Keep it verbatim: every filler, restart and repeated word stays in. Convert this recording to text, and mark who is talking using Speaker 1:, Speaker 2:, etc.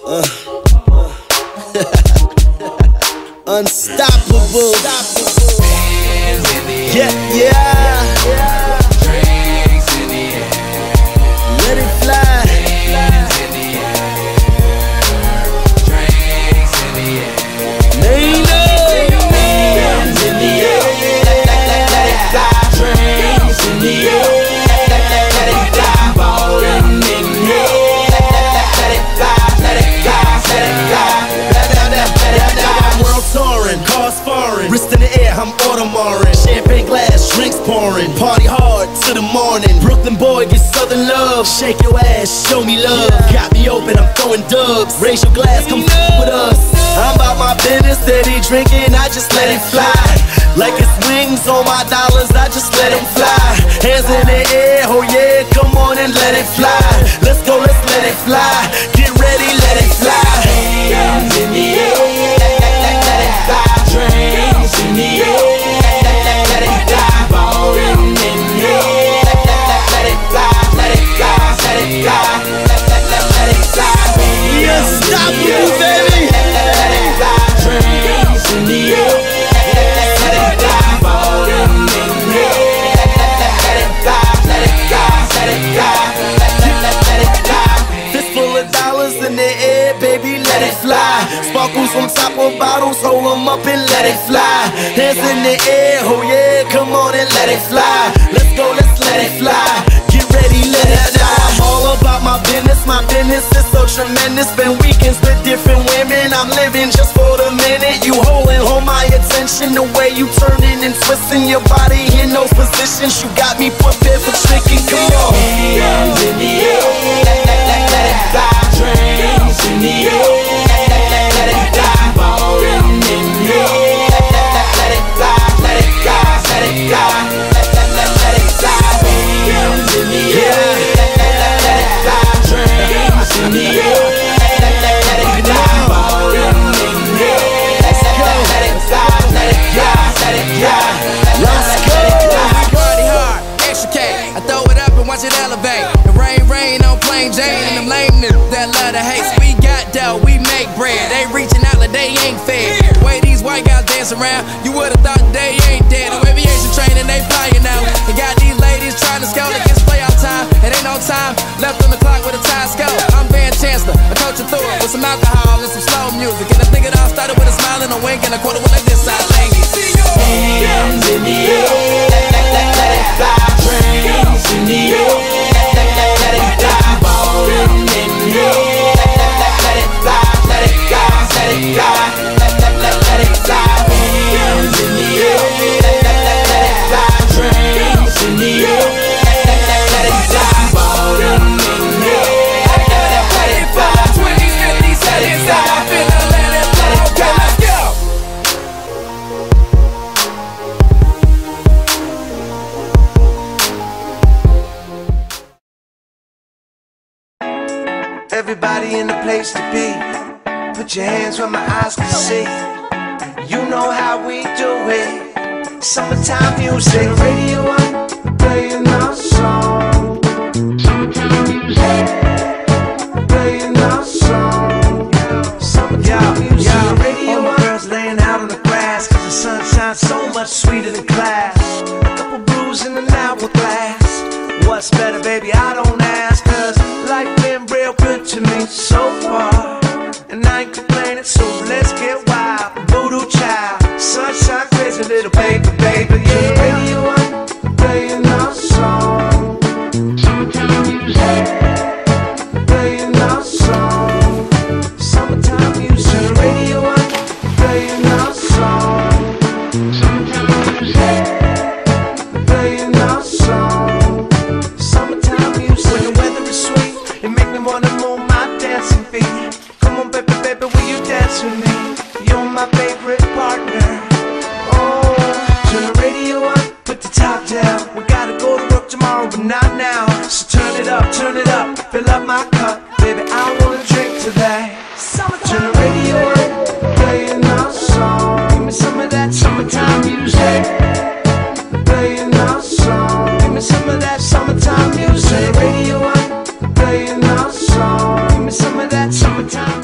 Speaker 1: Uh. Unstoppable. Yeah, yeah.
Speaker 2: Drinks in the air.
Speaker 1: Let it fly.
Speaker 2: Hands in the air. Drinks in the air.
Speaker 1: Nino.
Speaker 2: Hands in the air. Let it fly. Drinks in the air. Let it fly. Ballin' in the air. Let it fly. Let it fly. Let it fly.
Speaker 1: World touring, cars foreign, wrist in the air, I'm Audemars. Champagne glass, drinks pouring, party hard to the morning. Brooklyn boy get southern love, shake your ass, show me love. Got me open, I'm throwing dubs. Raise your glass, come f with us. I'm about my business, steady drinking, I just let it fly. Like it's wings on my dollars, I just let them fly. Hands in the air, oh yeah, come on and let it fly. Let's go, let's let it fly. Get ready, let it fly.
Speaker 2: Hands in the air. Drinks in the air, let it fly, ballin' in the air, let it fly, let it fly, let it fly, let it fly.
Speaker 1: We unstoppable, baby.
Speaker 2: Let it fly, drinks in the air, let it fly, ballin' in the air, let it fly, let it fly, let it fly, let it fly.
Speaker 1: Fistful of dollars in the air, baby, let it fly. Sparkles on top of bottles, hold them up and let it fly. Hands in the air, oh yeah, come on and let it fly. Let's go, let's let it fly. Get ready, let it fly. I'm all about my business, my business is so tremendous. Spend weekends with different women, I'm living just for the minute. You holding, hold my attention, the way you turning and twisting your body in those positions. You got me prepared for tricking, come on.
Speaker 2: Hands in the air, let it fly. Drinks in the air.
Speaker 3: Watch it elevate. The rain, rain on plain Jane and them lame niggas that love to hate. We got dough, we make bread. They reaching out like they ain't fed. The way these white guys dance around, you would've thought they ain't dead. No aviation training, they flying out. They got these ladies trying to scout against playoff time. It ain't no time left on the clock with a tie scope. I'm Van Chancellor, I coach you through it with some alcohol and some slow music. And I think it all started with a smile and a wink and a quarter with like this. I think it.
Speaker 2: Hands in the air, let it fly. Drinks in the air, let it fly. Ballin' in the air, let it fly, let it fly, let it fly, let it fly. Hands in the air, let it fly. Drinks in the air, let it fly. Ballin' in the air, let it fly.
Speaker 3: twenties, fifties, seventies, I feel the let it fly. Okay, let's go.
Speaker 4: Everybody in the place to be. Put your hands where my eyes can see. You know how we do it. Summertime music. Radio on, playing our song. Playing our song. Summertime music. Yo, radio on. All the girls laying out on the grass, cause the sun shines so much sweeter than glass. A couple brews in an hourglass. What's better, baby? I don't ask, cause life been real good to me so far, and I ain't complaining, so let's get wild. Voodoo child, sunshine crazy little baby, baby, yeah. Radio on, playing our song. Playing our song. Summertime music. Radio on, playing our song. Playing our song. Summertime music. When the weather is sweet, it make me wanna move my dancing feet. Come on, baby, baby, will you dance with me? You're my favorite partner. Oh, turn the radio up, put the top down. We gotta go to work tomorrow, but not now. So turn it up, turn it up, fill up my cup, baby. I wanna drink to that. Turn the radio up, playing our song. Give me some of that summertime music. Playing our song. Give me some of that summertime music. Turn the radio up, playing our song. Give me some of that summertime